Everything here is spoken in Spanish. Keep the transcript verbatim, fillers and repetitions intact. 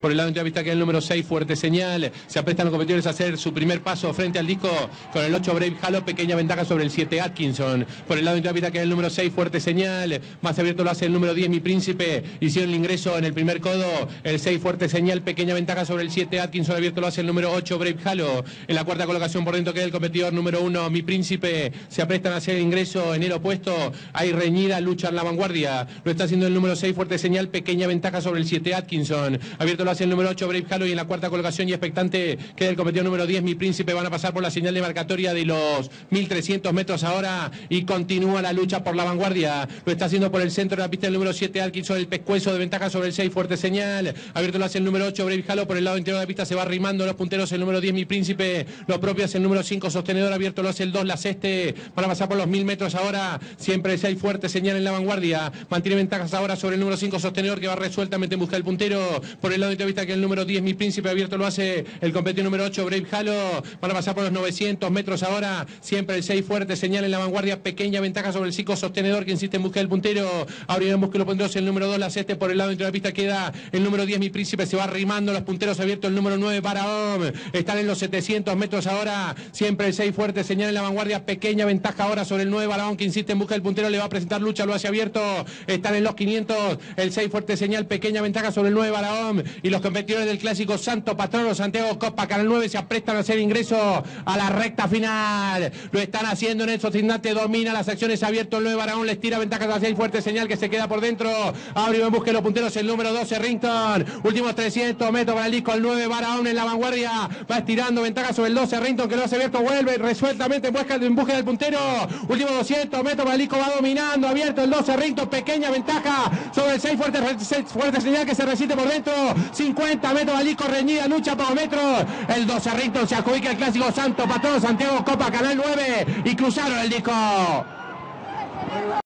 Por el lado de vista que el número seis, Fuerte Señal. Se aprestan los competidores a hacer su primer paso frente al disco con el ocho, Brave Halo. Pequeña ventaja sobre el siete, Atkinson. Por el lado de vista que el número seis, Fuerte Señal. Más abierto lo hace el número diez, Mi Príncipe. Hicieron el ingreso en el primer codo. El seis, Fuerte Señal. Pequeña ventaja sobre el siete, Atkinson. Abierto lo hace el número ocho, Brave Halo. En la cuarta colocación por dentro queda el competidor número uno, Mi Príncipe. Se aprestan a hacer el ingreso en el opuesto. Hay reñida lucha en la vanguardia. Lo está haciendo el número seis, Fuerte Señal. Pequeña ventaja sobre el siete, Atkinson. Abierto lo hace el número ocho, Brave Halo, y en la cuarta colocación y expectante queda el competidor número diez, Mi Príncipe. Van a pasar por la señal de marcatoria de los mil trescientos metros ahora y continúa la lucha por la vanguardia. Lo está haciendo por el centro de la pista el número siete, Atkinson. El pescuezo de ventaja sobre el seis, Fuerte Señal. Abierto lo hace el número ocho, Brave Halo. Por el lado interior de la pista se va arrimando los punteros el número diez, Mi Príncipe. Lo propio hace el número cinco, Sostenedor. Abierto lo hace el dos, La Ceste. Van a pasar por los mil metros ahora. Siempre el seis, Fuerte Señal en la vanguardia. Mantiene ventajas ahora sobre el número cinco, Sostenedor, que va resueltamente en busca del puntero. Por el lado interior de la pista que el número diez, Mi Príncipe. Abierto lo hace el competidor número ocho, Brave Halo. Van a pasar por los novecientos metros ahora. Siempre el seis, Fuerte Señal en la vanguardia. Pequeña ventaja sobre el cinco, Sostenedor, que insiste en busca del puntero. Ahora en busca de los punteros el número dos, La Ceste. Por el lado interior de la pista queda el número diez, Mi Príncipe. Se va arrimando los punteros. Abierto el número nueve, Baraón. Están en los setecientos metros ahora. Siempre el seis, Fuerte Señal en la vanguardia. Pequeña ventaja ahora sobre el nueve, Baraón, que insiste en busca del puntero. Le va a presentar lucha. Lo hace abierto. Están en los quinientos. El seis, Fuerte Señal. Pequeña ventaja sobre el nueve, Baraón. Y los competidores del clásico Santo Patrono Santiago Copa Canal nueve se aprestan a hacer ingreso a la recta final. Lo están haciendo en estos instantes. Domina las acciones. Abierto el nueve, Baraón. Les tira ventajas hacia el Fuerte Señal, que se queda por dentro. Abre en busca de los punteros el número doce, Rington. Últimos trescientos metros para el disco. El nueve, Baraón en la vanguardia. Va estirando ventaja sobre el doce, Rington, que lo hace abierto. Vuelve resueltamente en busca, en busca del puntero. Últimos doscientos metros para el disco. Va dominando. Abierto el doce, Rington. Pequeña ventaja sobre el seis, Fuerte, fuerte Señal, que se resiste por dentro. cincuenta metros para el disco. Reñida lucha por metros. El doce, Rington, se adjudica el clásico Santo Patrono Santiago Copa Canal nueve y cruzaron el disco.